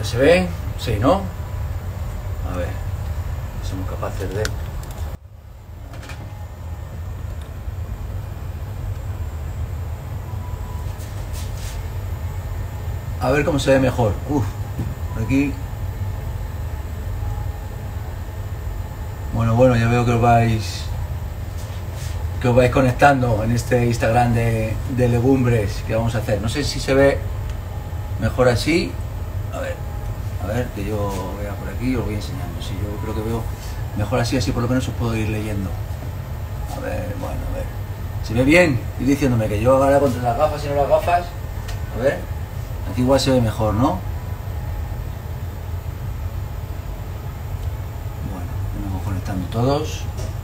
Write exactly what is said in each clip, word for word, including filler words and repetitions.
¿Se ve? Sí, ¿no? A ver, somos capaces de... A ver cómo se ve mejor. Uf, por aquí... Bueno, bueno, ya veo que os vais... que os vais conectando en este Instagram de, de legumbres que vamos a hacer. No sé si se ve mejor así. A ver, a ver, que yo vea por aquí, os voy enseñando. Si yo creo que veo mejor así, así por lo menos os puedo ir leyendo. A ver, bueno, a ver. ¿Se ve bien? Ir diciéndome que yo ahora contra las gafas y no las gafas. A ver, aquí igual se ve mejor, ¿no? Bueno, nos vamos conectando todos.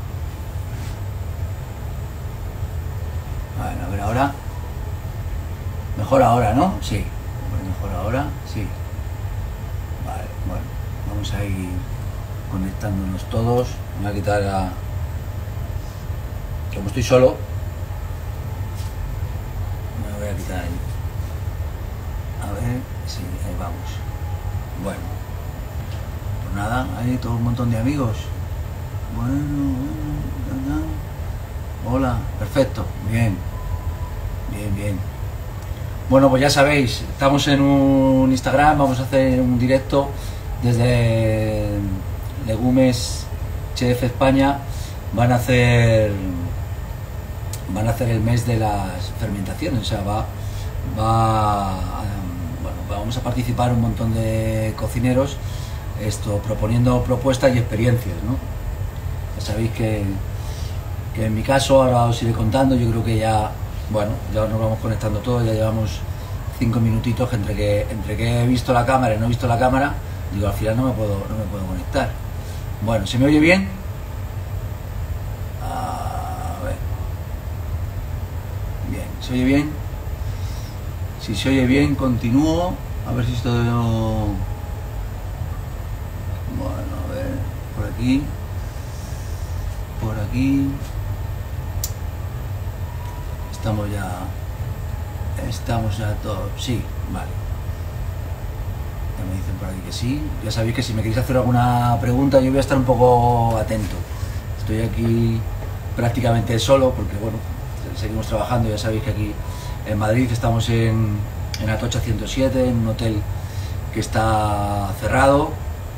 Bueno, a ver ahora. Mejor ahora, ¿no? Sí. Mejor ahora, sí. Vale, bueno, vamos a ir conectándonos todos. Me voy a quitar a... Como estoy solo, me voy a quitar ahí. A ver, sí, ahí vamos. Bueno, pues nada, hay todo un montón de amigos. Bueno, bueno, hola, perfecto, bien, bien, bien. Bueno, pues ya sabéis, estamos en un Instagram, vamos a hacer un directo desde Legumes Chef España. Van a hacer van a hacer el mes de las fermentaciones, o sea, va, va bueno, vamos a participar un montón de cocineros, esto proponiendo propuestas y experiencias, ¿no? Ya sabéis que, que en mi caso, ahora os iré contando, yo creo que ya, bueno, ya nos vamos conectando todos, ya llevamos cinco minutitos entre que, entre que he visto la cámara y no he visto la cámara, digo, al final no me puedo, no me puedo conectar. Bueno, ¿se me oye bien? A ver. Bien, ¿se oye bien? Si se oye bien, continúo. A ver si esto... Bueno, a ver, por aquí. Por aquí. Estamos ya... Estamos ya todos... Sí, vale. Ya me dicen por aquí que sí. Ya sabéis que si me queréis hacer alguna pregunta yo voy a estar un poco atento. Estoy aquí prácticamente solo porque, bueno, seguimos trabajando. Ya sabéis que aquí en Madrid estamos en, en Atocha ciento siete, en un hotel que está cerrado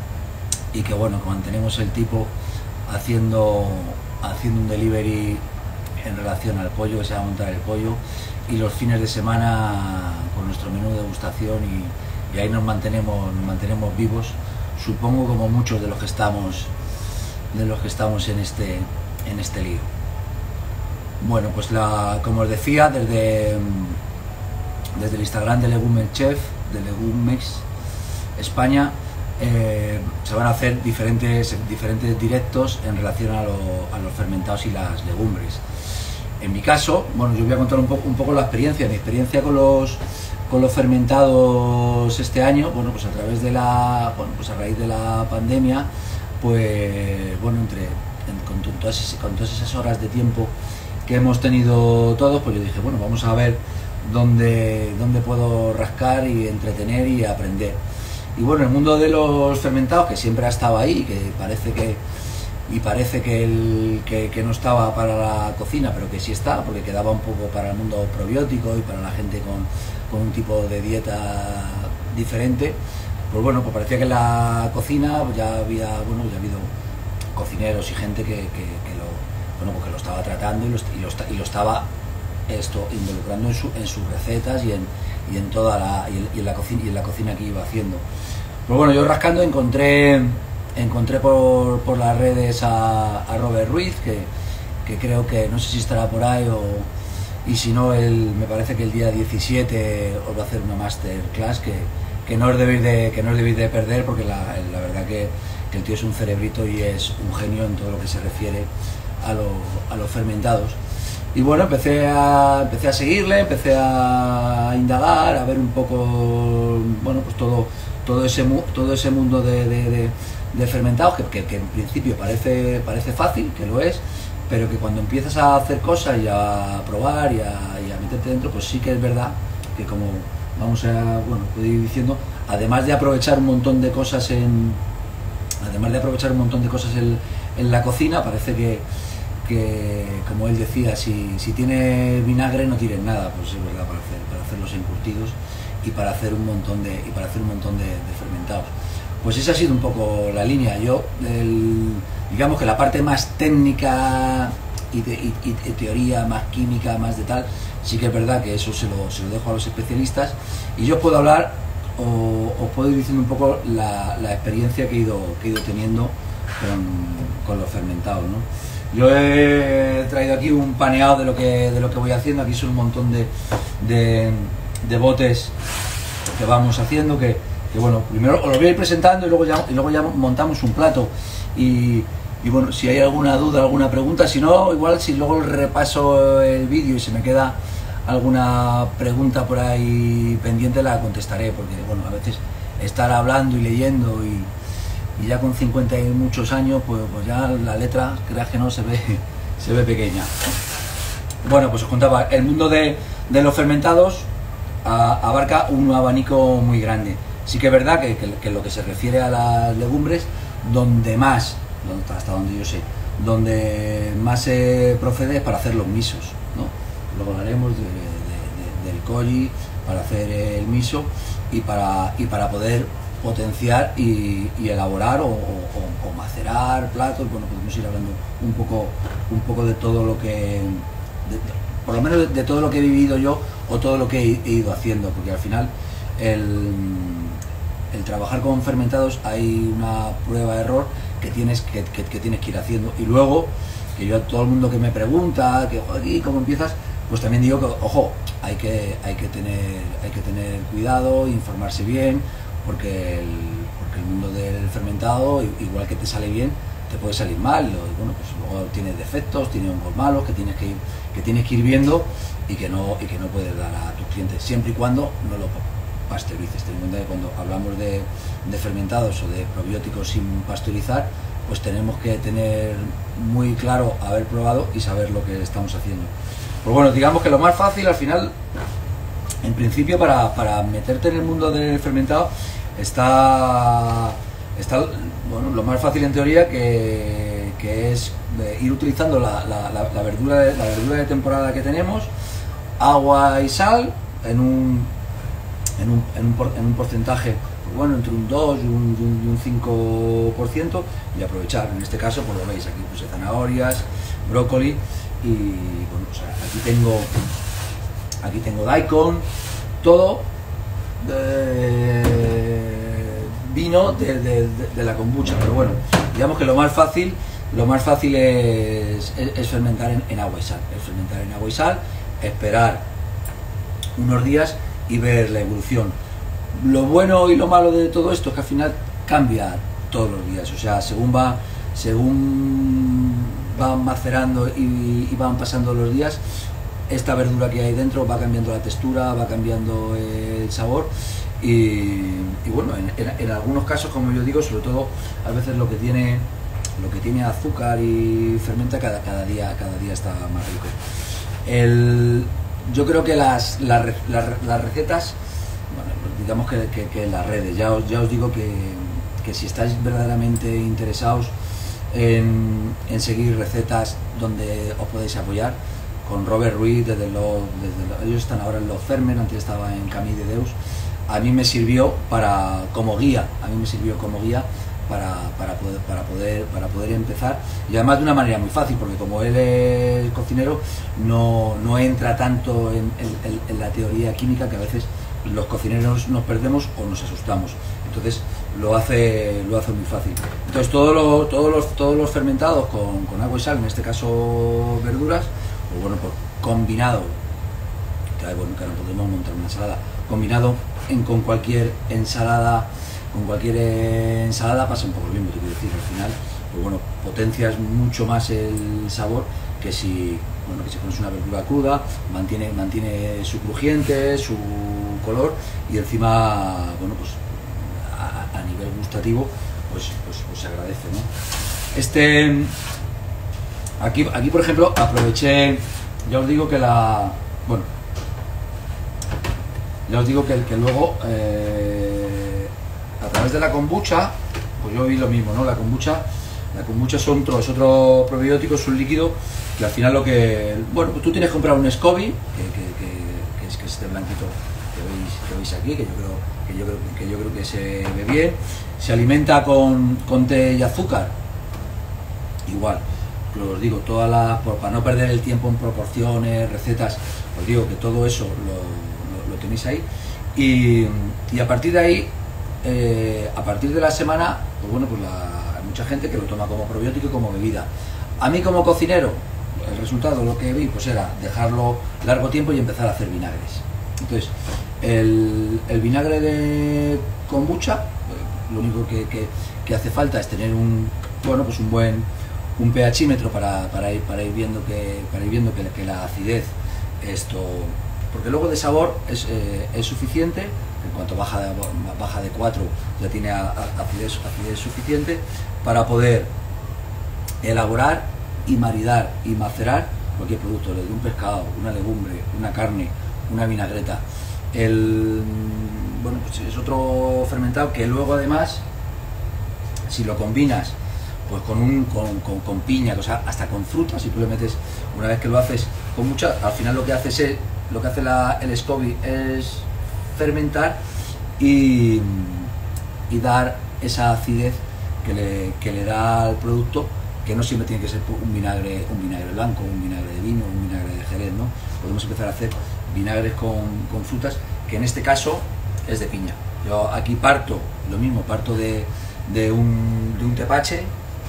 y que, bueno, que mantenemos el tipo haciendo, haciendo un delivery en relación al pollo, que se va a montar el pollo, y los fines de semana con nuestro menú de degustación, y, y ahí nos mantenemos, nos mantenemos vivos, supongo, como muchos de los que estamos de los que estamos en este en este lío. Bueno, pues la, como os decía, desde, desde el Instagram de Legumes Chef, de Legumes España, eh, se van a hacer diferentes, diferentes directos en relación a, lo, a los fermentados y las legumbres. En mi caso, bueno, yo voy a contar un poco, un poco la experiencia, mi experiencia con los, con los fermentados este año. Bueno, pues a través de la, bueno, pues a raíz de la pandemia, pues bueno, entre, en, con, todas esas, con todas esas horas de tiempo que hemos tenido todos, pues yo dije, bueno, vamos a ver dónde, dónde puedo rascar y entretener y aprender. Y bueno, el mundo de los fermentados, que siempre ha estado ahí, que parece que y parece que, el, que, que no estaba para la cocina, pero que sí está, porque quedaba un poco para el mundo probiótico y para la gente con, con un tipo de dieta diferente. Pues bueno, pues parecía que en la cocina ya había, bueno, ya ha habido cocineros y gente que, que, que lo, bueno, porque lo estaba tratando y lo, y lo, y lo estaba esto involucrando en, su, en sus recetas y en, y en toda la y en, y en la cocina y en la cocina que iba haciendo. Pues bueno, yo rascando encontré encontré por, por las redes a, a Robert Ruiz, que, que creo que no sé si estará por ahí, o y si no, él, me parece que el día diecisiete os va a hacer una masterclass que, que no os debéis de que no os debéis de perder, porque la, la verdad que, que el tío es un cerebrito y es un genio en todo lo que se refiere a, lo, a los fermentados. Y bueno, empecé a, empecé a seguirle, empecé a indagar, a ver un poco, bueno, pues todo, todo, ese, todo ese mundo de, de, de, de fermentados, que, que, que en principio parece, parece fácil, que lo es, pero que cuando empiezas a hacer cosas y a probar y a, y a meterte dentro, pues sí que es verdad que, como vamos a, bueno, puedo ir diciendo, además de aprovechar un montón de cosas en además de aprovechar un montón de cosas en, en la cocina, parece que, que como él decía, si, si tiene vinagre no tires nada. Pues es verdad, para hacer, para hacer los encurtidos y para hacer un montón de y para hacer un montón de, de fermentados. Pues esa ha sido un poco la línea. Yo, el, digamos que la parte más técnica y de y, y, y teoría, más química, más de tal, sí que es verdad que eso se lo, se lo dejo a los especialistas, y yo puedo hablar o os puedo ir diciendo un poco la, la experiencia que he ido, que he ido teniendo con, con los fermentados, ¿no? Yo he traído aquí un paneado de lo que, de lo que voy haciendo. Aquí son un montón de, de, de botes que vamos haciendo, que, que bueno, primero os lo voy a ir presentando y luego ya, y luego ya montamos un plato. Y, y bueno, si hay alguna duda, alguna pregunta, si no, igual si luego repaso el vídeo y se me queda alguna pregunta por ahí pendiente, la contestaré, porque bueno, a veces estar hablando y leyendo y, y ya con cincuenta y muchos años, pues, pues ya la letra, creas que no, se ve, se ve pequeña. Bueno, pues os contaba, el mundo de, de los fermentados a, abarca un abanico muy grande. Sí que es verdad que, que, que lo que se refiere a las legumbres, donde más, hasta donde yo sé, donde más se procede es para hacer los misos, ¿no? Luego hablaremos de, de, de, del koji para hacer el miso y para, y para poder potenciar y, y elaborar o, o, o macerar platos. Bueno, podemos ir hablando un poco, un poco de todo lo que, de, por lo menos de, de todo lo que he vivido yo o todo lo que he, he ido haciendo, porque al final el, el trabajar con fermentados hay una prueba de error que tienes que, que, que tienes que ir haciendo, y luego que yo a todo el mundo que me pregunta que aquí cómo empiezas, pues también digo que ojo, hay que hay que tener hay que tener cuidado, informarse bien, porque el, porque el mundo del fermentado, igual que te sale bien, te puede salir mal. Y bueno, pues luego tiene defectos, tiene hongos malos que tienes que ir, que tienes que ir viendo y que no y que no puedes dar a tus clientes, siempre y cuando no lo pasteurices. Ten en cuenta que cuando hablamos de, de fermentados o de probióticos sin pasteurizar, pues tenemos que tener muy claro haber probado y saber lo que estamos haciendo. Pues bueno, digamos que lo más fácil al final, en principio, para, para meterte en el mundo del fermentado, está, está bueno, lo más fácil en teoría, que, que es ir utilizando la, la, la, la, verdura de, la verdura de temporada que tenemos, agua y sal, en un, en un, en un, por, en un porcentaje, pues bueno, entre un dos y un, y un, y un cinco por ciento, y aprovechar. En este caso, pues lo veis, aquí puse zanahorias, brócoli. Y bueno, pues aquí tengo aquí tengo daikon, todo de vino de, de, de, de la kombucha. Pero bueno, digamos que lo más fácil lo más fácil es, es, es fermentar en, en agua y sal, es fermentar en agua y sal, esperar unos días y ver la evolución. Lo bueno y lo malo de todo esto es que al final cambia todos los días, o sea, según va según van macerando y, y van pasando los días, esta verdura que hay dentro va cambiando la textura, va cambiando el sabor, y, y bueno, en, en, en algunos casos, como yo digo, sobre todo a veces lo que tiene lo que tiene azúcar y fermenta, cada, cada día cada día está más rico. El, yo creo que las, las, las, las recetas, bueno, digamos que, que, que en las redes, ya os, ya os digo que, que si estáis verdaderamente interesados En, en seguir recetas donde os podéis apoyar, con Robert Ruiz, desde los, desde los, ellos están ahora en los Fermen, antes estaba en Camí de Deus. A mí me sirvió para como guía, a mí me sirvió como guía para, para, poder, para, poder, para poder empezar, y además de una manera muy fácil, porque como él es cocinero, no, no entra tanto en, en, en la teoría química, que a veces los cocineros nos perdemos o nos asustamos. Entonces lo hace lo hace muy fácil. Entonces todo lo, todos los todos los fermentados con, con agua y sal, en este caso verduras, pues bueno, pues combinado, que bueno, que ahora podemos montar una ensalada, combinado en, con cualquier ensalada, con cualquier ensalada pasa un poco lo mismo, te quiero decir, al final, pues bueno, potencias mucho más el sabor que si bueno, que si pones una verdura cruda, mantiene, mantiene su crujiente, su color, y encima, bueno, pues a, a nivel gustativo, pues, pues, pues se agradece, ¿no? Este, aquí, aquí, por ejemplo, aproveché, ya os digo que la, bueno, ya os digo que, que luego, eh, través de la kombucha, pues yo vi lo mismo, ¿no? La kombucha, la kombucha es otro, es otro probiótico, es un líquido que al final lo que... Bueno, pues tú tienes que comprar un SCOBY, que, que, que, que, es, que es este blanquito que veis, que veis aquí, que yo creo que, yo creo, que yo creo que se ve bien. Se alimenta con, con té y azúcar, igual. Os digo, todas las, por, para no perder el tiempo en proporciones, recetas, os digo que todo eso lo, lo, lo tenéis ahí. Y, y a partir de ahí, eh, a partir de la semana, pues bueno, pues la, hay mucha gente que lo toma como probiótico y como bebida. A mí como cocinero, el resultado, lo que vi, pues era dejarlo largo tiempo y empezar a hacer vinagres. Entonces, el, el vinagre de kombucha, lo único que, que, que hace falta es tener un, bueno, pues un buen un pHímetro para, para, ir, para ir viendo que para ir viendo que, que la acidez esto, porque luego de sabor es, eh, es suficiente. En cuanto baja de, baja de cuatro ya tiene a, a, acidez, acidez suficiente para poder elaborar y maridar y macerar cualquier producto, desde un pescado, una legumbre, una carne, una vinagreta. El, bueno, pues es otro fermentado que luego además, si lo combinas pues con, un, con, con, con piña, o sea, hasta con frutas, si tú le metes, una vez que lo haces con mucha, al final lo que haces es, lo que hace la, el SCOBY es fermentar y, y dar esa acidez que le, que le da al producto, que no siempre tiene que ser un vinagre, un vinagre blanco, un vinagre de vino, un vinagre de jerez, ¿no? Podemos empezar a hacer vinagres con, con frutas, que en este caso es de piña. Yo aquí parto, lo mismo, parto de, de, un, de un tepache,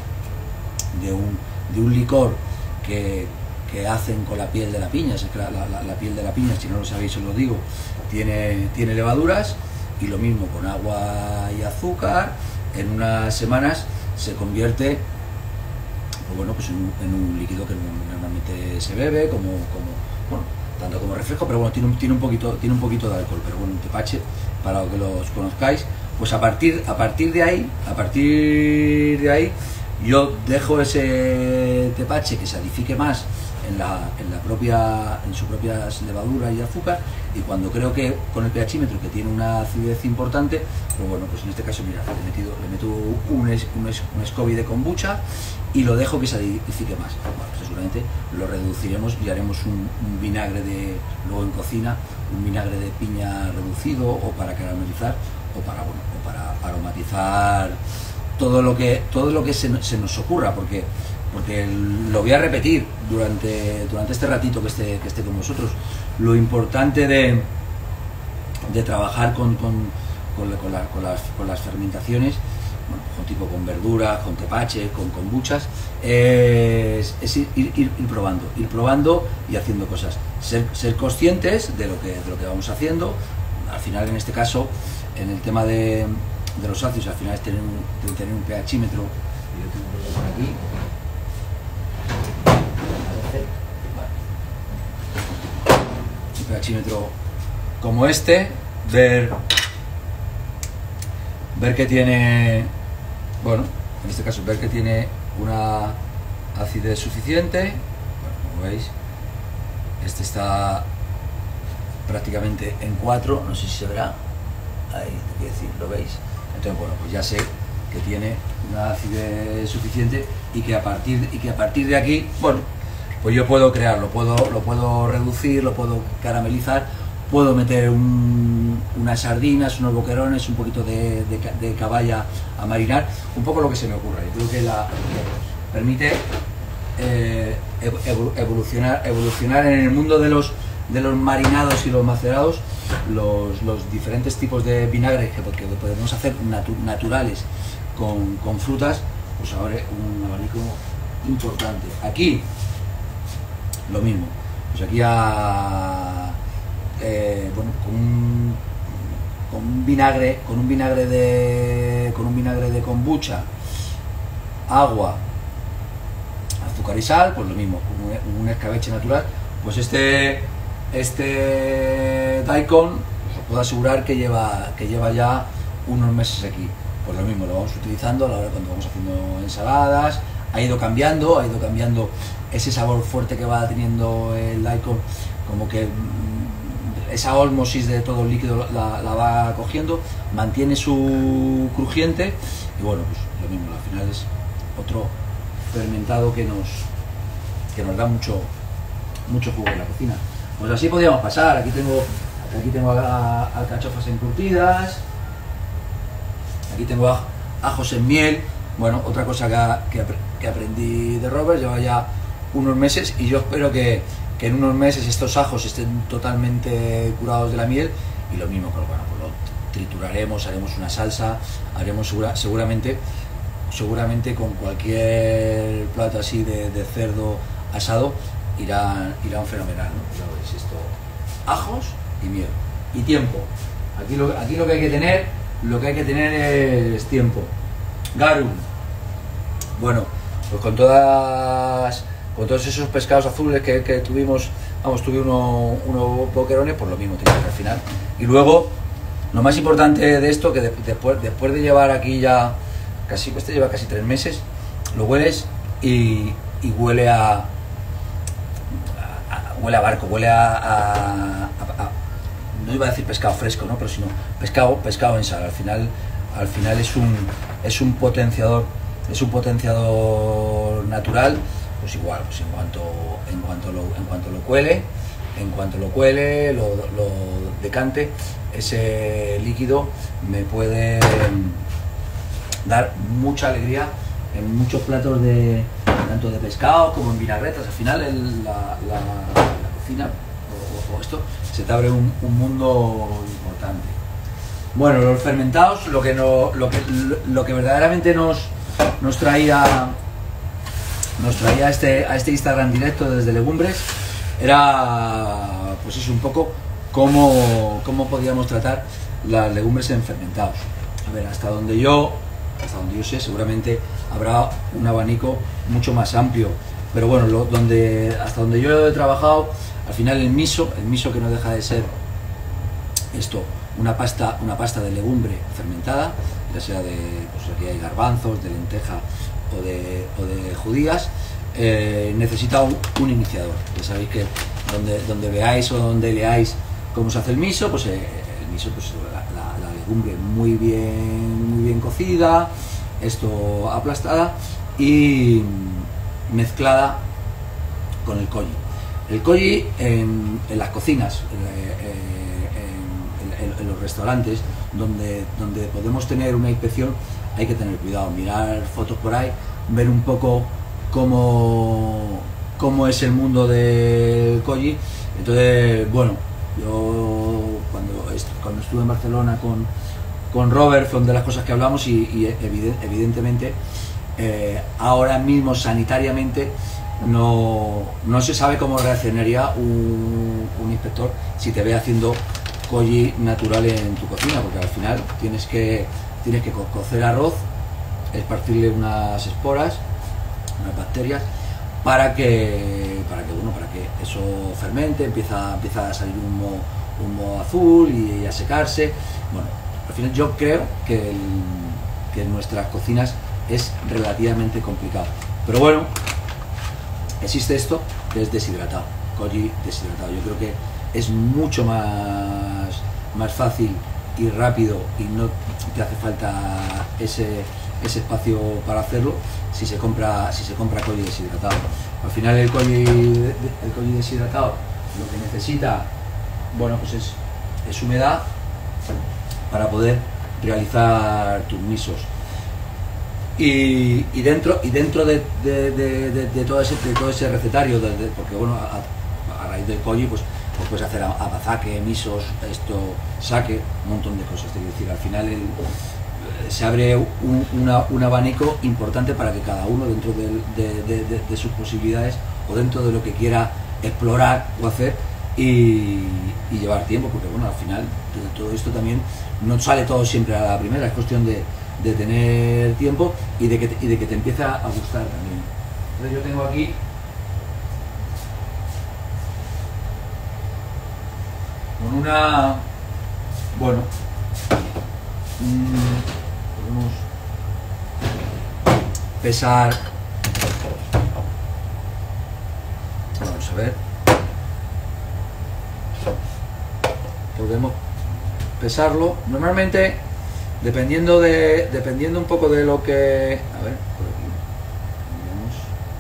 de un, de un licor que, que hacen con la piel de la piña. Es que la, la, la piel de la piña, si no lo sabéis os lo digo, tiene, tiene levaduras, y lo mismo con agua y azúcar. En unas semanas se convierte, pues bueno, pues en, un, en un líquido que normalmente se bebe, como, como, bueno, tanto como refresco, pero bueno, tiene un, tiene un poquito, tiene un poquito de alcohol, pero bueno, un tepache, para que los conozcáis. Pues a partir, a partir de ahí, a partir de ahí, yo dejo ese tepache que se adifique más en la, en la propia, en sus propias levaduras y azúcar, y cuando creo que con el pHímetro, que tiene una acidez importante, pues bueno, pues en este caso, mira, le, he metido, le meto un, es, un, es, un SCOBY de kombucha y lo dejo que se adifique más. Bueno, pues seguramente lo reduciremos y haremos un, un vinagre de, luego en cocina, un vinagre de piña reducido, o para caramelizar, o para, bueno, o para aromatizar todo lo que todo lo que se, se nos ocurra, porque porque lo voy a repetir durante durante este ratito que esté que esté con vosotros. Lo importante de, de trabajar con, con, con, la, con, la, con, las, con las fermentaciones, bueno, con tipo con verduras, con tepache, con kombuchas, es, es ir, ir, ir probando, ir probando y haciendo cosas, ser, ser conscientes de lo que de lo que vamos haciendo. Al final, en este caso, en el tema de de los ácidos, al final es tener un, tener un pHímetro. Yo tengo por aquí. Un pHímetro como este, ver ver que tiene, bueno, en este caso ver que tiene una acidez suficiente. Bueno, como veis, este está prácticamente en cuatro, no sé si se verá, ahí te quiero decir, lo veis. Entonces, bueno, pues ya sé que tiene una acidez suficiente, y que a partir y que a partir de aquí, bueno, pues yo puedo crearlo, puedo lo puedo reducir, lo puedo caramelizar, puedo meter un, unas sardinas, unos boquerones, un poquito de, de, de caballa a marinar, un poco lo que se me ocurra. Yo creo que la permite eh, evolucionar evolucionar en el mundo de los de los marinados y los macerados, los, los diferentes tipos de vinagres que, que podemos hacer natu naturales con, con frutas, pues abre un abanico importante. Aquí lo mismo, pues aquí a, eh, bueno, con un, con un vinagre, con un vinagre de con un vinagre de kombucha, agua, azúcar y sal, pues lo mismo, un, un escabeche natural. Pues este Este daikon, pues os puedo asegurar que lleva, que lleva ya unos meses aquí. Pues lo mismo, lo vamos utilizando a la hora cuando vamos haciendo ensaladas. Ha ido cambiando, ha ido cambiando ese sabor fuerte que va teniendo el daikon, como que esa ósmosis de todo el líquido la, la va cogiendo, mantiene su crujiente y bueno, pues lo mismo, al final es otro fermentado que nos, que nos da mucho, mucho jugo en la cocina. Pues así podríamos pasar. Aquí tengo, aquí tengo alcachofas encurtidas, aquí tengo ajos en miel. Bueno, otra cosa que, que, que aprendí de Robert, lleva ya unos meses y yo espero que, que en unos meses estos ajos estén totalmente curados de la miel, y lo mismo, pero bueno, pues lo trituraremos, haremos una salsa, haremos segura, seguramente seguramente con cualquier plato así de, de cerdo asado irán, irán fenomenal, ¿no? Ya veis esto, ajos y miel y tiempo. Aquí lo, aquí lo que hay que tener, lo que hay que tener es tiempo. Garum, bueno, pues con todas, con todos esos pescados azules que, que tuvimos, vamos, tuve unos uno boquerones, pues lo mismo tiene que al final. Y luego, lo más importante de esto, que de, después, después de llevar aquí ya casi, este lleva casi tres meses, lo hueles y, y huele a, a, a huele a barco, huele a, a, a, a, no iba a decir pescado fresco, ¿no? Pero sino pescado, pescado en sal. Al final, al final es un, es un potenciador, es un potenciador natural. Pues igual, pues en cuanto, en cuanto lo, en cuanto lo cuele, en cuanto lo cuele, lo, lo decante, ese líquido me puede dar mucha alegría en muchos platos de tanto de pescado como en vinagretas. Al final el, la, la, la cocina o, o esto se te abre un, un mundo importante. Bueno, los fermentados, lo que no, lo que lo que verdaderamente nos nos traía nos traía a este a este Instagram directo desde Legumbres era pues eso, un poco cómo, cómo podíamos tratar las legumbres en fermentados. A ver, hasta donde yo hasta donde yo sé, seguramente habrá un abanico mucho más amplio, pero bueno, lo, donde, hasta donde yo he trabajado, al final el miso, el miso que no deja de ser esto, una pasta, una pasta de legumbre fermentada, ya sea de, pues sería de garbanzos, de lenteja o de, o de judías, eh, necesita un, un iniciador. Ya sabéis que donde, donde veáis o donde leáis cómo se hace el miso, pues eh, el miso, pues la, la, la legumbre muy bien, muy bien cocida, esto aplastada y mezclada con el koji. El koji en, en las cocinas, eh, en, en, en, en los restaurantes donde, donde podemos tener una inspección, hay que tener cuidado, mirar fotos por ahí, ver un poco cómo, cómo es el mundo del koji. Entonces, bueno, yo cuando, cuando estuve en Barcelona con, con Robert fue una de las cosas que hablamos y, y evidentemente eh, ahora mismo sanitariamente no, no se sabe cómo reaccionaría un, un inspector si te ve haciendo koji natural en tu cocina, porque al final tienes que, tienes que co cocer arroz, esparcirle unas esporas, unas bacterias, para que, para que, bueno, para que eso fermente, empieza, empieza a salir humo, humo azul y a secarse. Bueno, al final yo creo que, el, que en nuestras cocinas es relativamente complicado. Pero bueno, existe esto que es deshidratado, koji deshidratado. Yo creo que es mucho más, más fácil y rápido y no te hace falta ese, ese espacio para hacerlo si se compra, si se compra koji deshidratado. Al final el koji, el koji deshidratado lo que necesita, bueno, pues es, es humedad para poder realizar tus misos. Y, y dentro, y dentro de, de, de, de, de, todo, ese, de todo ese recetario, de, de, porque bueno, a, a raíz del koji, pues, pues puedes hacer abazake, misos, esto, sake, un montón de cosas. Es decir, al final el, se abre un, una, un abanico importante para que cada uno, dentro de, de, de, de, de sus posibilidades o dentro de lo que quiera explorar o hacer y, y llevar tiempo, porque bueno, al final de todo esto también no sale todo siempre a la primera, es cuestión de, de tener tiempo y de, que te, y de que te empiece a gustar también. Entonces yo tengo aquí con una, bueno, mmm, podemos pesar, vamos a ver, podemos pesarlo. Normalmente, dependiendo de dependiendo un poco de lo que, a ver, por aquí cambiamos.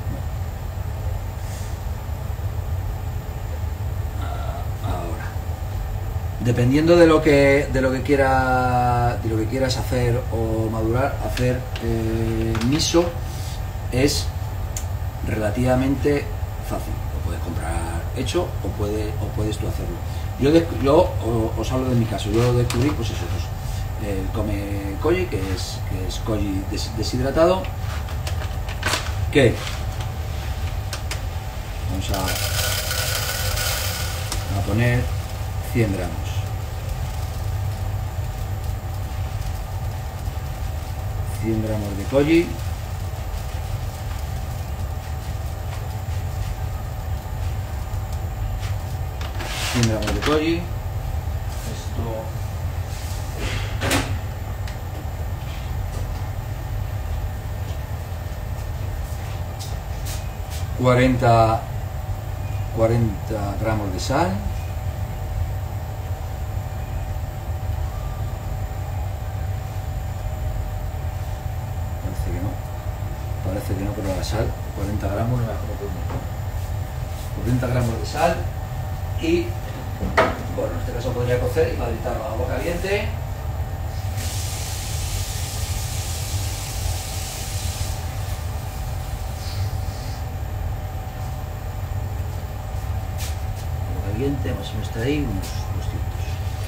Ahora, dependiendo de lo que de lo que quiera de lo que quieras hacer o madurar, hacer eh, miso es relativamente fácil. Lo puedes comprar hecho o puedes o puedes tú hacerlo. Yo, de, yo os hablo de mi caso. Yo lo descubrí, pues eso, pues, el Come Koji, que es, que es Koji des, deshidratado, que vamos a, a poner cien gramos. cien gramos de Koji. cien gramos de Koji. Esto cuarenta gramos de sal, parece que no, parece que no, pero la sal, cuarenta gramos, cuarenta gramos de sal. Y bueno, en este caso podría cocer y madritarlo a agua caliente. Agua caliente, más o menos está ahí, unos doscientos.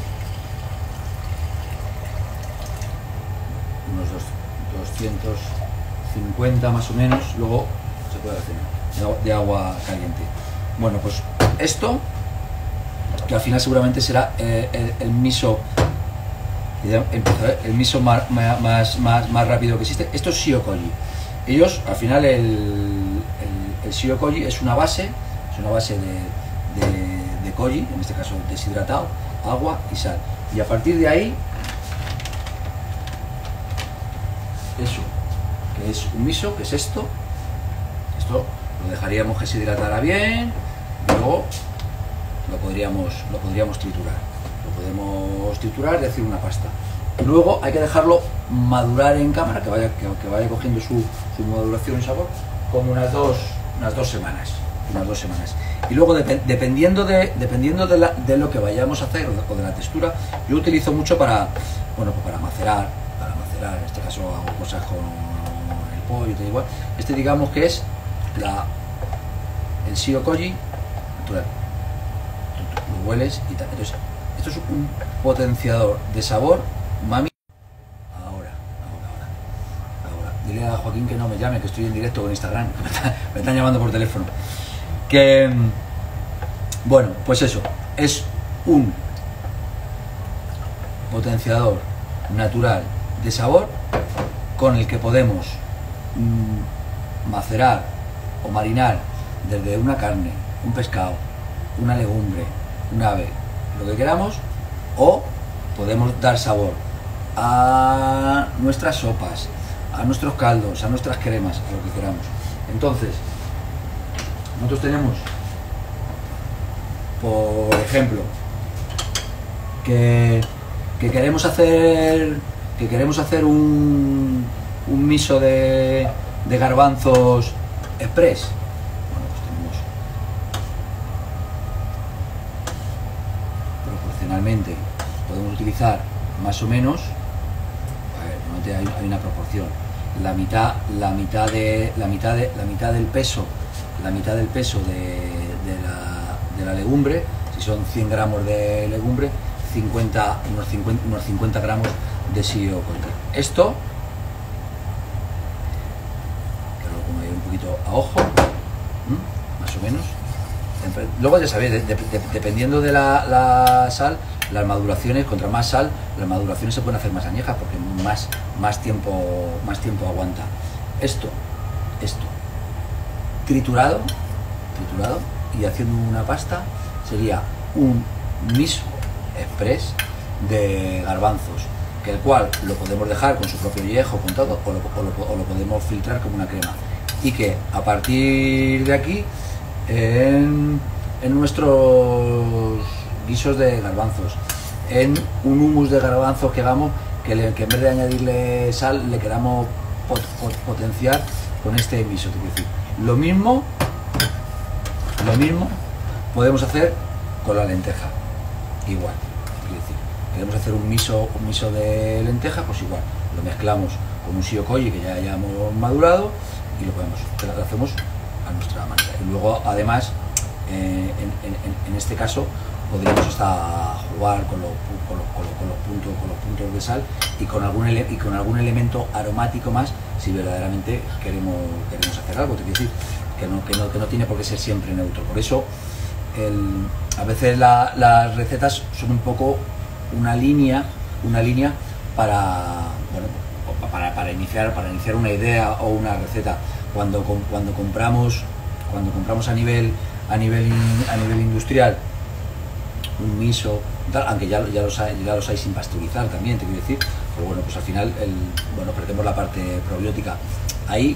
Unos doscientos cincuenta más o menos, luego se puede hacer de agua caliente. Bueno, pues esto, que al final seguramente será eh, el, el miso el miso más, más, más, más rápido que existe. Esto es Shio Koji. Ellos, al final, el, el, el Shio Koji es una base, es una base de, de, de Koji, en este caso deshidratado, agua y sal. Y a partir de ahí, eso, que es un miso, que es esto, esto lo dejaríamos que se hidratara bien, y luego lo podríamos, lo podríamos triturar. Lo podemos triturar, es decir, una pasta. Y luego hay que dejarlo madurar en cámara, que vaya, que, que vaya cogiendo su, su maduración y sabor, como unas dos, unas dos semanas. Unas dos semanas. Y luego, dep dependiendo, de, dependiendo de, la, de lo que vayamos a hacer o de la textura, yo utilizo mucho para, bueno, pues para macerar, para macerar, en este caso hago cosas con el pollo y todo igual. Este, digamos que es la, el Shio Koji natural. Lo hueles y tal. Entonces, esto es un potenciador de sabor, mami. Ahora, ahora, ahora, ahora. Dile a Joaquín que no me llame, que estoy en directo con Instagram, que me, está, me están llamando por teléfono. Que, bueno, pues eso, es un potenciador natural de sabor con el que podemos mmm, macerar o marinar desde una carne, un pescado, una legumbre, un ave, lo que queramos, o podemos dar sabor a nuestras sopas, a nuestros caldos, a nuestras cremas, a lo que queramos. Entonces, nosotros tenemos, por ejemplo, que, que queremos hacer que queremos hacer un, un miso de, de garbanzos express. Bueno, pues tenemos proporcionalmente, podemos utilizar más o menos, a ver, hay, hay una proporción, la mitad, la mitad de la mitad de la mitad del peso. La mitad del peso de, de, la, de la legumbre, si son cien gramos de legumbre, cincuenta, unos, cincuenta, unos cincuenta gramos de Shio Koji. Esto, que lo pongo ahí un poquito a ojo, ¿m? más o menos. Luego ya sabéis, de, de, de, dependiendo de la, la sal, las maduraciones, contra más sal, las maduraciones se pueden hacer más añejas porque más, más, tiempo, más tiempo aguanta. Esto, esto. Triturado, triturado y haciendo una pasta sería un miso express de garbanzos, que el cual lo podemos dejar con su propio pellejo, con todo, o lo, o, lo, o lo podemos filtrar como una crema, y que a partir de aquí en, en nuestros guisos de garbanzos, en un humus de garbanzos que hagamos, que, le, que en vez de añadirle sal le queramos pot, pot, potenciar con este miso. Te quiero decir, lo mismo, lo mismo podemos hacer con la lenteja, igual. Quiero decir, queremos hacer un miso, un miso de lenteja, pues igual, lo mezclamos con un shio koji que ya hayamos madurado y lo podemos, lo hacemos a nuestra manera. Y luego, además, eh, en, en, en este caso, podríamos hasta jugar con los, con, los, con, los, con, los puntos, con los puntos de sal y con algún, ele y con algún elemento aromático más, si verdaderamente queremos, queremos hacer algo. Te quiero decir que no, que, no, que no tiene por qué ser siempre neutro. Por eso, el, a veces la, las recetas son un poco una línea, una línea para, bueno, para, para, iniciar, para iniciar una idea o una receta. Cuando, cuando compramos, cuando compramos a nivel, a nivel, a nivel industrial un miso, tal, aunque ya, ya, los hay, ya los hay sin pasteurizar también, te quiero decir, pero bueno, pues al final el, bueno, perdemos la parte probiótica. Ahí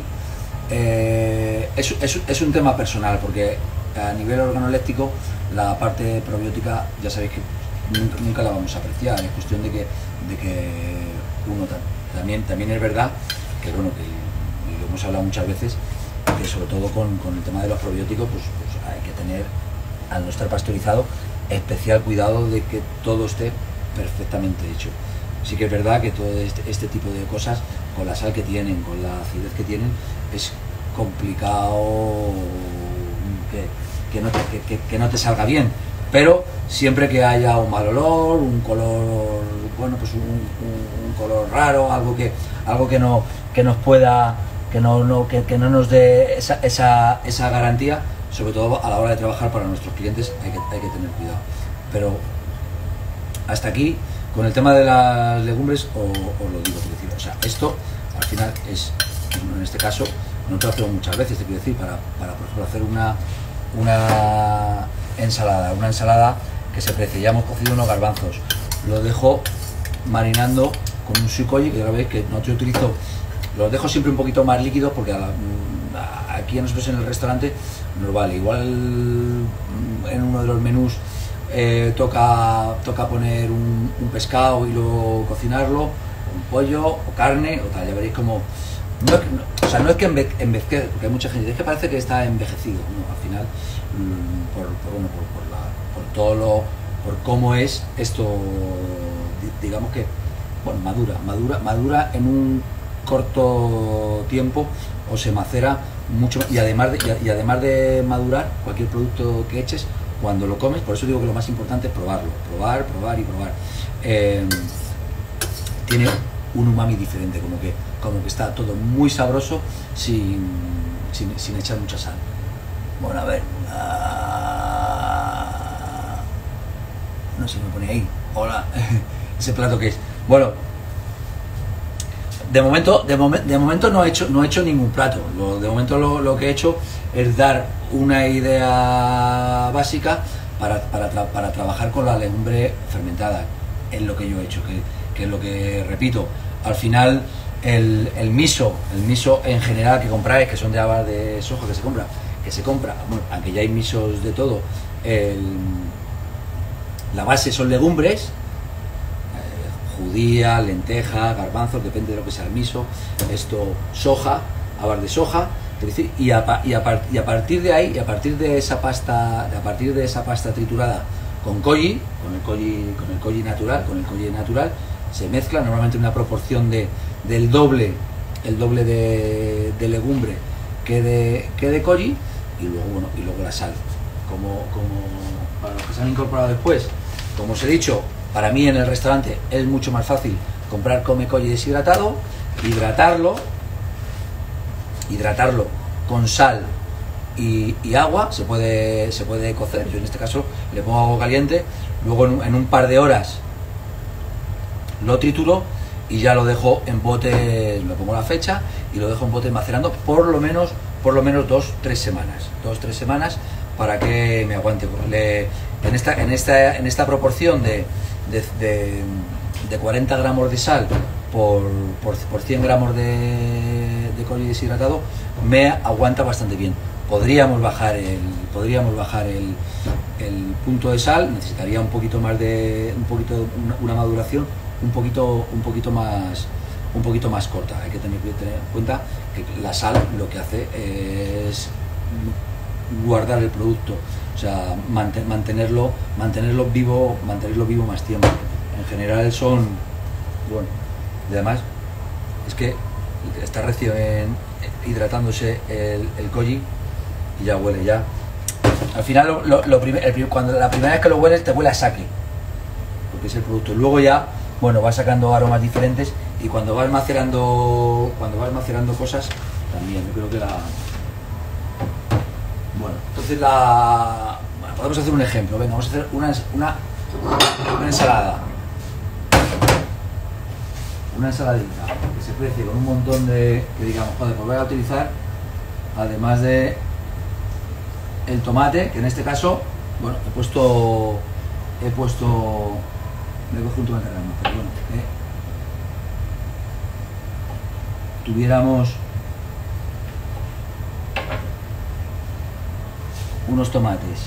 eh, es, es, es un tema personal, porque a nivel organoléptico la parte probiótica ya sabéis que nunca, nunca la vamos a apreciar. Es cuestión de que, de que uno también, también es verdad que, bueno, que y lo hemos hablado muchas veces, que sobre todo con, con el tema de los probióticos, pues, pues hay que tener, al no estar pasteurizado, especial cuidado de que todo esté perfectamente hecho. Sí que es verdad que todo este, este tipo de cosas, con la sal que tienen, con la acidez que tienen, es complicado que, que, no, te, que, que no te salga bien, pero siempre que haya un mal olor, un color, bueno, pues un, un, un color raro, algo que, algo que no, que nos pueda, que no, no, que, que no nos dé esa, esa, esa garantía, sobre todo a la hora de trabajar para nuestros clientes, hay que, hay que tener cuidado. Pero hasta aquí, con el tema de las legumbres, os, os lo digo, decir, o sea, esto al final es, en este caso, no te lo hacemos muchas veces, te quiero decir, para, para por ejemplo, hacer una, una ensalada, una ensalada que se precie. Ya hemos cocido unos garbanzos, lo dejo marinando con un shio koji, que ya veis que no te utilizo, los dejo siempre un poquito más líquidos, porque a la, a, aquí a nosotros en el restaurante nos vale, igual en uno de los menús eh, toca, toca poner un, un pescado y luego cocinarlo, un pollo o carne o tal, ya veréis como, no, no, o sea, no es que enve, envejezca, porque hay mucha gente, es que parece que está envejecido, ¿no? Al final, por, por, bueno, por, por, la, por todo lo, por cómo es esto, digamos que, bueno, madura, madura, madura en un corto tiempo o se macera mucho, y además de, y además de madurar, cualquier producto que eches, cuando lo comes, por eso digo que lo más importante es probarlo, probar, probar y probar. Eh, tiene un umami diferente, como que, como que está todo muy sabroso sin, sin, sin echar mucha sal. Bueno, a ver, ah, no sé, me pone ahí, hola, ese plato que es, bueno, de momento, de, momen, de momento no he hecho, no he hecho ningún plato. Lo, de momento lo, lo que he hecho es dar una idea básica para, para, tra, para trabajar con la legumbre fermentada. Es lo que yo he hecho, que, que es lo que repito. Al final, el, el miso, el miso en general que compráis, que son de habas de soja que se compra, que se compra, bueno, aunque ya hay misos de todo, el, la base son legumbres. Judía, lenteja, garbanzos, depende de lo que sea el miso, esto, soja, habas de soja, y a, y, a, y a partir de ahí, y a partir de esa pasta, a partir de esa pasta triturada con koji, con el koji, con el koji natural, con el koji natural, se mezcla normalmente una proporción de, del doble, el doble de, de legumbre que de, que de koji, y luego, bueno, y luego la sal. Como, como para los que se han incorporado después, como os he dicho, para mí en el restaurante es mucho más fácil comprar come koji deshidratado, hidratarlo, hidratarlo con sal y, y agua, se puede, se puede cocer. Yo en este caso le pongo agua caliente, luego en un, en un par de horas lo trituro y ya lo dejo en bote, le pongo la fecha y lo dejo en bote macerando por lo menos, por lo menos dos, tres semanas, dos, tres semanas para que me aguante. Le, en esta, en esta, en esta proporción de De, de, de cuarenta gramos de sal por, por, por cien gramos de, de koji deshidratado me aguanta bastante bien. Podríamos bajar el, podríamos bajar el, el punto de sal necesitaría un poquito más de un poquito una, una maduración un poquito un poquito más un poquito más corta. Hay que tener, tener en cuenta que la sal lo que hace es guardar el producto, o sea, mantenerlo mantenerlo vivo mantenerlo vivo más tiempo. En general son, bueno, y además es que está recién hidratándose el, el koji y ya huele ya. Al final, lo, lo, lo primer, el, cuando la primera vez que lo hueles, te huele a sake, porque es el producto. Luego ya, bueno, vas sacando aromas diferentes y cuando vas macerando, cuando vas macerando cosas, también. Yo creo que la, bueno, entonces la, bueno, podemos hacer un ejemplo. Venga, vamos a hacer una, una, una ensalada, una ensaladita que se precie con un montón de, que digamos, joder, pues voy a utilizar, además de el tomate, que en este caso, bueno, he puesto, he puesto, me cojo un tomate ramo, pero bueno, eh, tuviéramos unos tomates,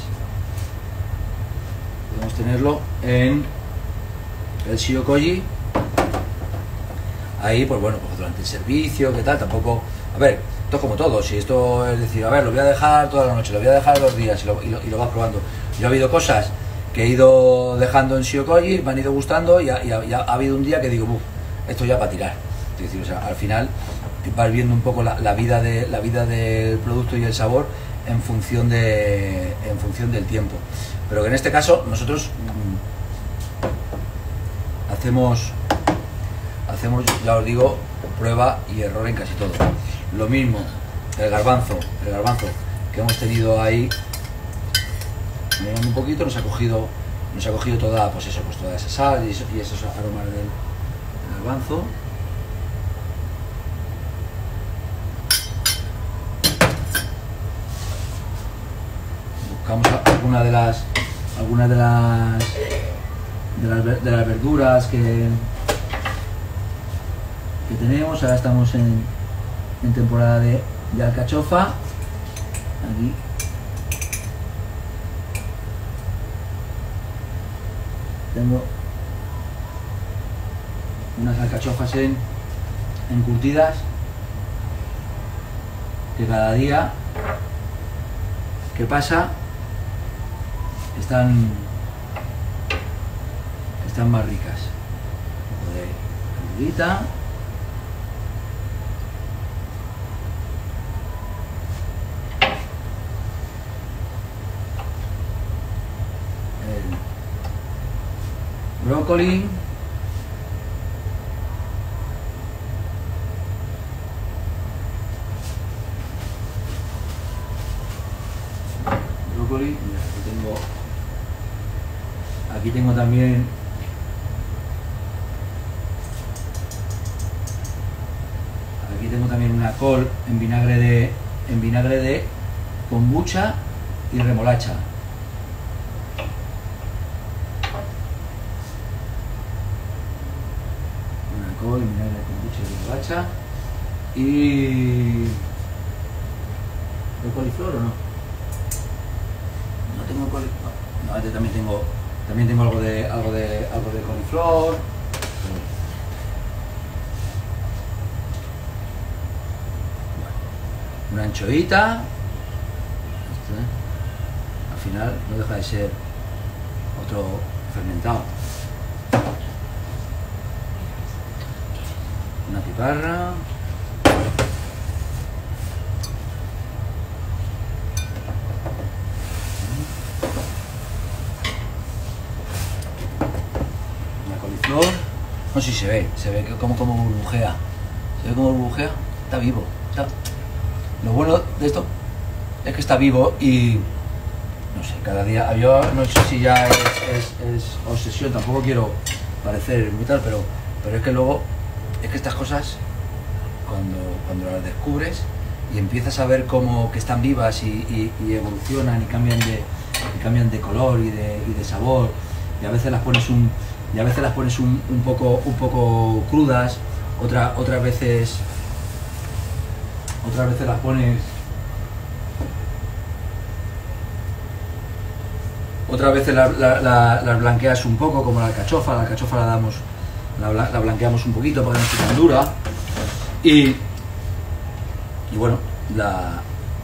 podemos tenerlo en el shio-koji, ahí, pues bueno, pues durante el servicio, qué tal, tampoco, a ver, esto es como todo, si esto es decir, a ver, lo voy a dejar toda la noche, lo voy a dejar los días y lo, y lo, y lo vas probando. Yo ha habido cosas que he ido dejando en shio-koji, me han ido gustando y ha, y ha, y ha habido un día que digo, uff, esto ya para tirar. Es decir, o sea, al final vas viendo un poco la, la, vida de, la vida del producto y el sabor en función, de, en función del tiempo. Pero que en este caso nosotros mmm, hacemos, hacemos, ya os digo, prueba y error en casi todo. Lo mismo, el garbanzo, el garbanzo que hemos tenido ahí, mirando un poquito, nos ha cogido, nos ha cogido toda, pues eso, pues toda esa sal y, eso, y esos aromas del, del garbanzo. Buscamos alguna de las, algunas de las, de las, de las verduras que, que tenemos. Ahora estamos en en temporada de, de alcachofa. Aquí tengo unas alcachofas en, encurtidas que cada día que pasa están están más ricas. Un poco de verdurita. Brócoli, brócoli, mira, aquí tengo, aquí tengo también aquí tengo también una col en vinagre de en vinagre de kombucha y remolacha. Col, vinagre de kombucha y remolacha. Y ¿de coliflor o no? No tengo coliflor. No, este también tengo también tengo algo de algo de algo de coliflor. Bueno, una anchoita. Al final no deja de ser otro fermentado. Una piparra. Una coliflor. No sé si se ve, se ve como, como burbujea. Se ve como burbujea. Está vivo. Está... Lo bueno de esto es que está vivo y no sé, cada día. Yo no sé si ya es, es, es obsesión, tampoco quiero parecer muy tal, pero, pero es que luego. Es que estas cosas, cuando, cuando las descubres y empiezas a ver cómo que están vivas y, y, y evolucionan y cambian de, y cambian de color y de, y de sabor, y a veces las pones un, y a veces las pones un, un poco, un poco crudas, otra, otras veces, otras veces las pones Otras veces las la, la, la blanqueas un poco, como la alcachofa. La alcachofa la damos, la, la blanqueamos un poquito para que no esté tan dura. Y, y bueno, la,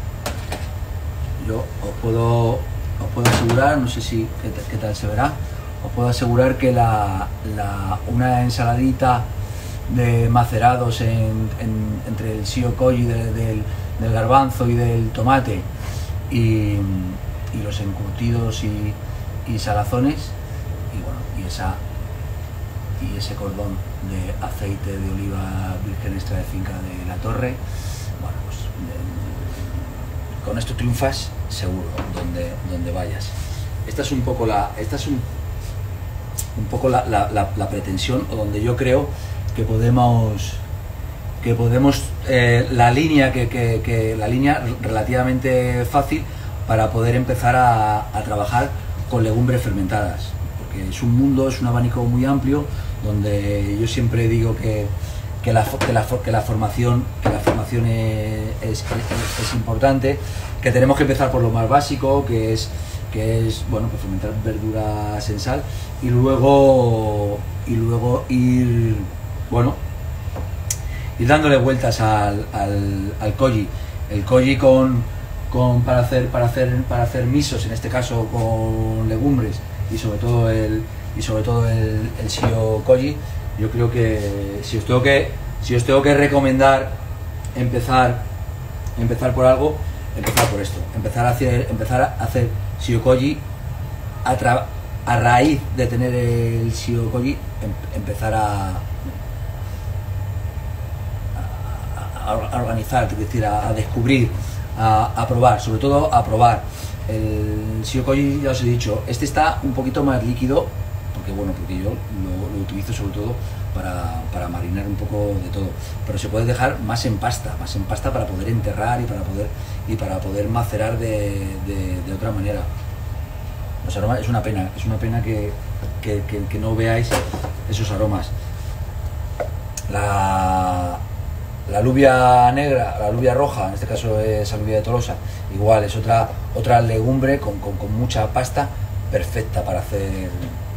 yo os puedo, os puedo asegurar, no sé si qué, qué tal se verá, os puedo asegurar que la, la, una ensaladita de macerados en, en, entre el shio koji de, del, del garbanzo y del tomate y, y los encurtidos y, y salazones y bueno, y esa y ese cordón de aceite de oliva virgen extra de finca de La Torre, bueno, pues de, con esto triunfas seguro donde, donde vayas. Esta es un poco la esta es un, un poco la, la, la, la pretensión, o donde yo creo que podemos que podemos eh, la línea que, que, que la línea relativamente fácil para poder empezar a, a trabajar con legumbres fermentadas, porque es un mundo, es un abanico muy amplio donde yo siempre digo que, que, la, que, la, que la formación que la formación es, es, es importante, que tenemos que empezar por lo más básico, que es que es bueno, pues fermentar verduras en sal y luego y luego ir bueno, ir dándole vueltas al, al, al koji. El koji con, con para hacer para hacer para hacer misos, en este caso con legumbres y sobre todo el y sobre todo el, el shio koji. Yo creo que si os tengo que si os tengo que recomendar empezar empezar por algo, empezar por esto, empezar a hacer empezar a hacer shio koji a, tra, a raíz de tener el shio koji, em, empezar a a organizar, es decir, a, a descubrir, a, a probar, sobre todo a probar. El shio koji, ya os he dicho, este está un poquito más líquido, porque bueno, porque yo lo, lo utilizo sobre todo para, para marinar un poco de todo, pero se puede dejar más en pasta, más en pasta para poder enterrar y para poder y para poder macerar de, de, de otra manera. Los aromas, es una pena, es una pena que, que, que, que no veáis esos aromas. La La alubia negra, la alubia roja, en este caso es alubia de Tolosa, igual es otra otra legumbre con, con, con mucha pasta, perfecta para hacer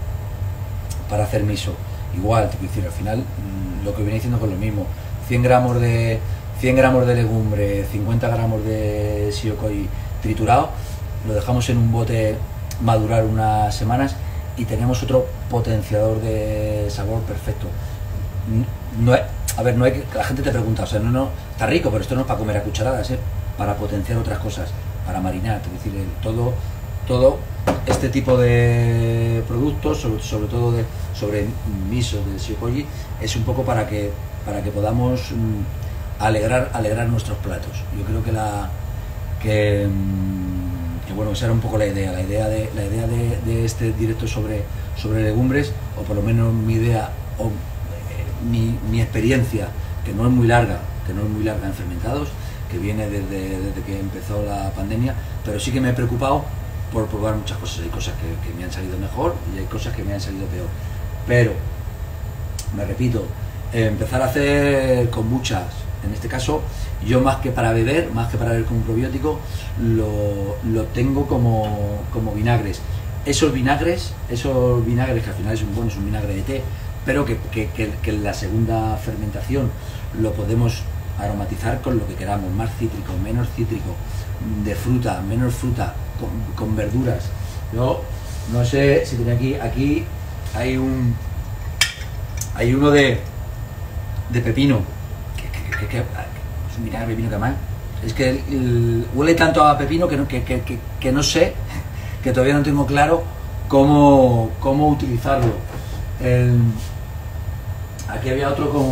para hacer miso. Igual, te quiero decir, al final lo que viene diciendo con lo mismo, cien gramos de cien gramos de legumbre, cincuenta gramos de shio koji triturado, lo dejamos en un bote madurar unas semanas y tenemos otro potenciador de sabor perfecto. No es, a ver, no hay que, la gente te pregunta, o sea, no, no, está rico, pero esto no es para comer a cucharadas, ¿eh? Para potenciar otras cosas, para marinar, es decir, el, todo, todo este tipo de productos, sobre, sobre todo de, sobre miso de shio koji, es un poco para que, para que podamos mm, alegrar, alegrar nuestros platos. Yo creo que la, que, mm, que bueno, esa era un poco la idea, la idea de, la idea de, de este directo sobre, sobre legumbres, o por lo menos mi idea, o Mi, mi experiencia, que no es muy larga, que no es muy larga en fermentados, que viene desde, desde que empezó la pandemia, pero sí que me he preocupado por probar muchas cosas. Hay cosas que, que me han salido mejor y hay cosas que me han salido peor. Pero, me repito, eh, empezar a hacer con muchas, en este caso, yo más que para beber, más que para beber con un probiótico, lo, lo tengo como, como vinagres. Esos vinagres, esos vinagres que al final es un, bueno, es un vinagre de té, pero que, que, que, que en la segunda fermentación lo podemos aromatizar con lo que queramos, más cítrico, menos cítrico, de fruta, menos fruta, con, con verduras. Yo no sé si tiene aquí, aquí hay un hay uno de, de pepino, que, que, que, que es un vinagre de pepino que mal, es que el, el, huele tanto a pepino que no, que, que, que, que no sé, que todavía no tengo claro cómo, cómo utilizarlo. El, aquí había otro con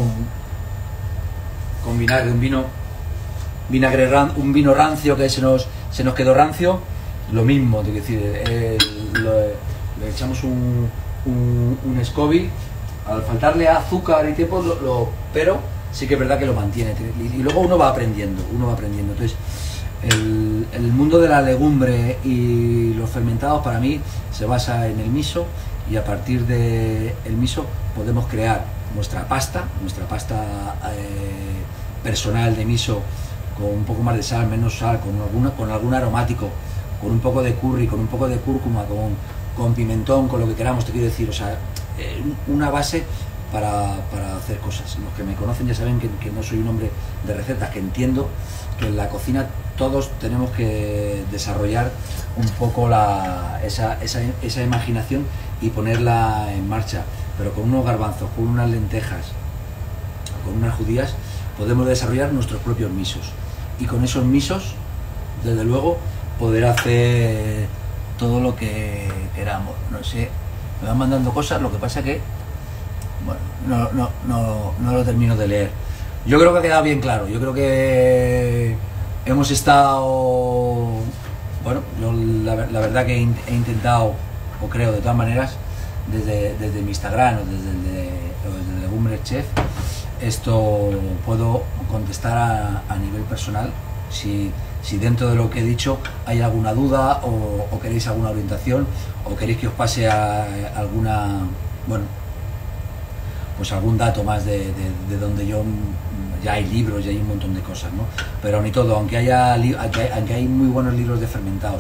con vinagre, un vino vinagre ran, un vino rancio que se nos se nos quedó rancio, lo mismo, es decir, el, lo, le echamos un, un, un SCOBY, al faltarle azúcar y tiempo, lo, lo, pero sí que es verdad que lo mantiene, y, y luego uno va aprendiendo, uno va aprendiendo. Entonces, el, el mundo de la legumbre y los fermentados para mí se basa en el miso, y a partir del miso podemos crear nuestra pasta, nuestra pasta eh, personal de miso, con un poco más de sal, menos sal, con, alguna, con algún aromático, con un poco de curry, con un poco de cúrcuma, con, con pimentón, con lo que queramos, te quiero decir, o sea, eh, una base para, para hacer cosas. Los que me conocen ya saben que, que no soy un hombre de recetas, que entiendo que en la cocina todos tenemos que desarrollar un poco la, esa, esa, esa imaginación y ponerla en marcha, pero con unos garbanzos, con unas lentejas, con unas judías, podemos desarrollar nuestros propios misos, y con esos misos, desde luego, poder hacer todo lo que queramos. No sé, me van mandando cosas, lo que pasa que, bueno, no, no, no, no lo termino de leer. Yo creo que ha quedado bien claro, yo creo que hemos estado, bueno, yo la, la verdad que he intentado, o creo de todas maneras, desde, desde mi Instagram o desde el de, desde Legumbres Chef, esto puedo contestar a, a nivel personal. Si, si dentro de lo que he dicho hay alguna duda o, o queréis alguna orientación o queréis que os pase a, a alguna, bueno, pues algún dato más de, de, de donde yo, ya hay libros, ya hay un montón de cosas, ¿no? Pero ni todo, aunque haya, aunque hay, aunque hay muy buenos libros de fermentados,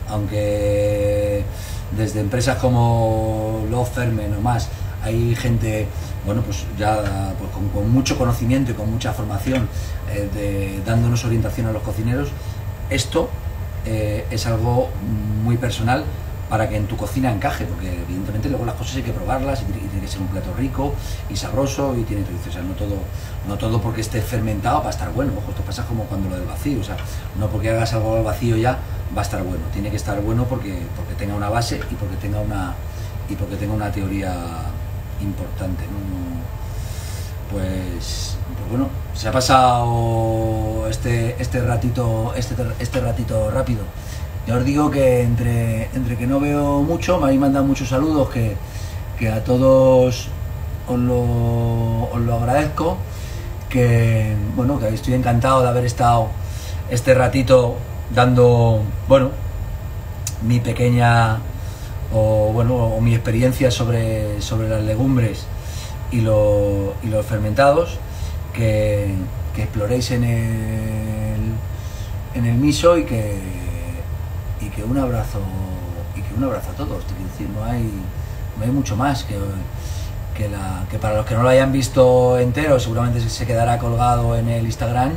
aunque desde empresas como Love Ferment o más, hay gente, bueno, pues ya pues con, con mucho conocimiento y con mucha formación, eh, de, dándonos orientación a los cocineros. Esto eh, es algo muy personal para que en tu cocina encaje, porque evidentemente luego las cosas hay que probarlas y tiene, y tiene que ser un plato rico y sabroso y tiene, o sea, no todo, no todo porque esté fermentado va a estar bueno. Ojo, esto pasa como cuando lo del vacío, o sea, no porque hagas algo al vacío ya va a estar bueno, tiene que estar bueno porque, porque tenga una base y porque tenga una, y porque tenga una teoría importante, ¿no? Pues, pues bueno, se ha pasado este, este ratito, este, este ratito rápido. Ya os digo que entre, entre que no veo mucho, me habéis mandado muchos saludos, que, que a todos os lo, os lo agradezco, que bueno, que estoy encantado de haber estado este ratito dando, bueno, mi pequeña o bueno, o mi experiencia sobre, sobre las legumbres y, lo, y los fermentados, que, que exploréis en el, en el miso y que y que un abrazo y que un abrazo a todos. Te quiero decir, no hay no hay mucho más que, que, la, que para los que no lo hayan visto entero, seguramente se quedará colgado en el Instagram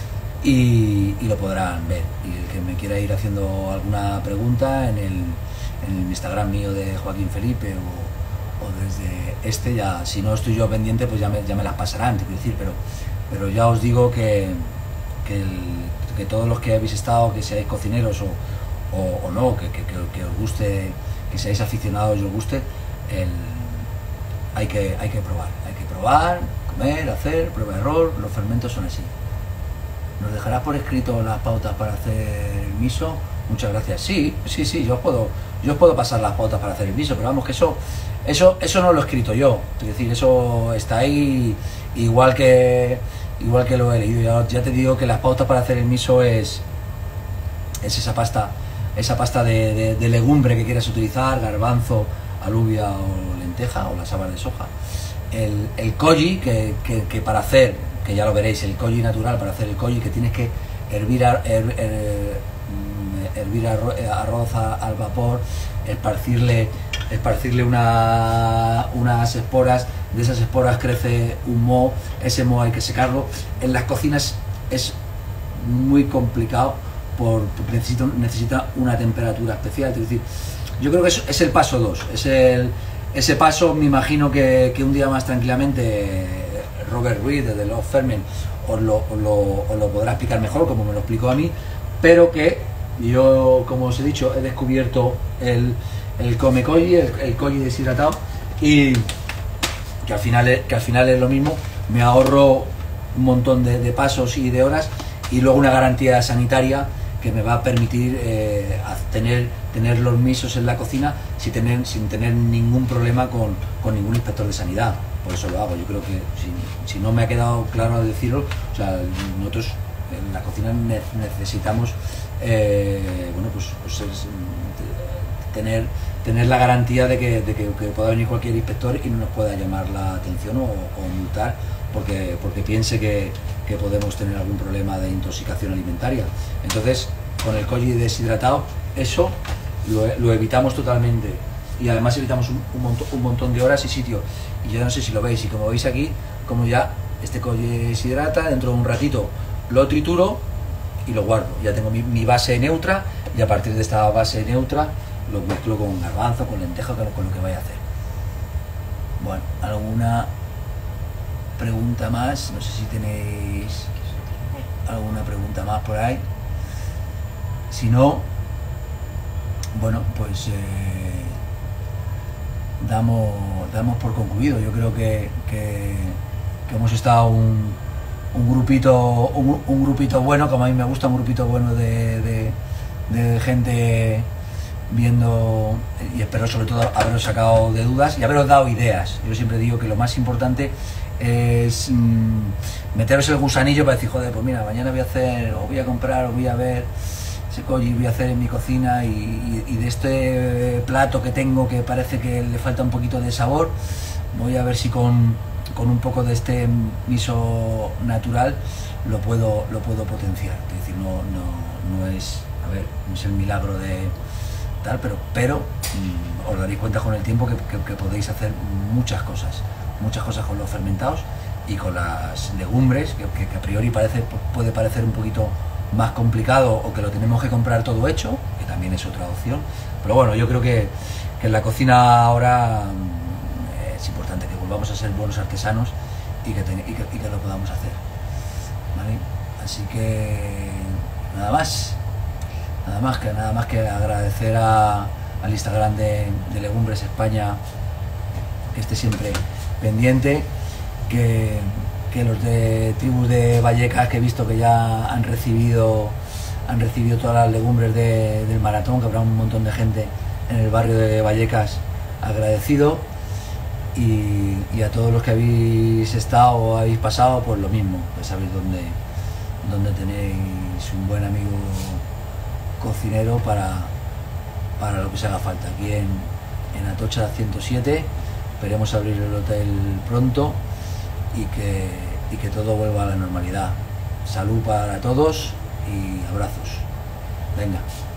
y, y lo podrán ver. Y el que me quiera ir haciendo alguna pregunta en el, en el Instagram mío de Joaquín Felipe o, o desde este, ya si no estoy yo pendiente, pues ya me, ya me las pasarán, te quiero decir, pero, pero ya os digo que, que, el, que todos los que habéis estado, que seáis cocineros o O, o no, que, que, que os guste, que seáis aficionados y os guste, el, hay, que, hay que probar, hay que probar, comer, hacer, prueba error, los fermentos son así. ¿Nos dejarás por escrito las pautas para hacer el miso? Muchas gracias. Sí, sí, sí, yo os puedo, yo os puedo pasar las pautas para hacer el miso, pero vamos, que eso, eso, eso no lo he escrito yo, es decir, eso está ahí igual que, igual que lo he leído. Ya, ya te digo que las pautas para hacer el miso es, es esa pasta, esa pasta de, de, de legumbre que quieras utilizar, garbanzo, alubia o lenteja o las habas de soja, el, el koji que, que, que para hacer, que ya lo veréis, el koji natural, para hacer el koji que tienes que hervir, her, her, hervir arroz, arroz a, al vapor, esparcirle, esparcirle una, unas esporas, de esas esporas crece un moho, ese moho hay que secarlo. En las cocinas es muy complicado, Por, porque necesita, necesita una temperatura especial. Es decir, yo creo que es, es el paso dos, es el, ese paso. Me imagino que, que un día más tranquilamente Robert Ruiz desde Love Ferment os lo, os, lo, os lo podrá explicar mejor, como me lo explicó a mí, pero que yo, como os he dicho, he descubierto el, el come koji, el, el koji deshidratado, y que al, final es, que al final es lo mismo. Me ahorro un montón de, de pasos y de horas, y luego una garantía sanitaria que me va a permitir eh, tener, tener los misos en la cocina sin tener, sin tener ningún problema con, con ningún inspector de sanidad. Por eso lo hago. Yo creo que si, si no me ha quedado claro decirlo, o sea, nosotros en la cocina ne necesitamos eh, bueno, pues, pues es, tener, tener la garantía de, que, de que, que pueda venir cualquier inspector y no nos pueda llamar la atención o, o multar porque, porque piense que, que podemos tener algún problema de intoxicación alimentaria. Entonces, con el koji deshidratado eso lo, lo evitamos totalmente, y además evitamos un, un, montón, un montón de horas y sitio. Y yo no sé si lo veis, y como veis aquí, como ya este collie se hidrata, dentro de un ratito lo trituro y lo guardo. Ya tengo mi, mi base neutra, y a partir de esta base neutra lo mezclo con garbanzo, con lenteja, con, con lo que vaya a hacer. Bueno, ¿alguna pregunta más? No sé si tenéis alguna pregunta más por ahí. Si no, bueno, pues eh, damos, damos por concluido. Yo creo que, que, que hemos estado un, un grupito un, un grupito bueno, como a mí me gusta, un grupito bueno de, de, de gente viendo, y espero sobre todo haberos sacado de dudas y haberos dado ideas. Yo siempre digo que lo más importante es mmm, meteros el gusanillo para decir, joder, pues mira, mañana voy a hacer, o voy a comprar, o voy a ver ese collie, voy a hacer en mi cocina, y, y, y de este plato que tengo que parece que le falta un poquito de sabor, voy a ver si con, con un poco de este miso natural lo puedo, lo puedo potenciar. Es decir, no, no, no es, a ver, no es el milagro de tal, pero, pero mmm, os daréis cuenta con el tiempo que, que, que podéis hacer muchas cosas, muchas cosas con los fermentados y con las legumbres, que, que, que a priori parece, puede parecer un poquito más complicado, o que lo tenemos que comprar todo hecho, que también es otra opción. Pero bueno, yo creo que, que en la cocina ahora mmm, es importante que volvamos a ser buenos artesanos y que, ten, y que, y que lo podamos hacer, ¿vale? Así que nada más. Nada más que nada más que agradecer a, al Instagram de, de Legumbres España, que esté siempre pendiente, que, que los de Tribus de Vallecas, que he visto que ya han recibido han recibido todas las legumbres de, del maratón, que habrá un montón de gente en el barrio de Vallecas agradecido, y, y a todos los que habéis estado o habéis pasado, pues lo mismo, que sabéis dónde, dónde tenéis un buen amigo cocinero para, para lo que se haga falta. Aquí en, en Atocha ciento siete, esperemos abrir el hotel pronto y que, y que todo vuelva a la normalidad. Salud para todos y abrazos. Venga.